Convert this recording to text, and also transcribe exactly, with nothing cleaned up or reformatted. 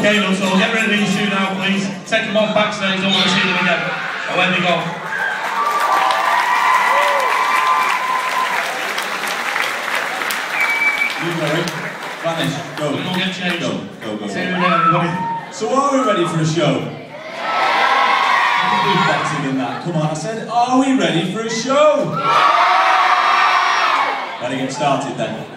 Okay, look, so get rid of these two now, please. Take them off backstage, don't want to see them again. Away they go. You go, vanish, go. We'll get changed. Go, go, go. See you again, everybody. So are we ready for a show? Do better than that. Come on, I said, are we ready for a show? Better get started then.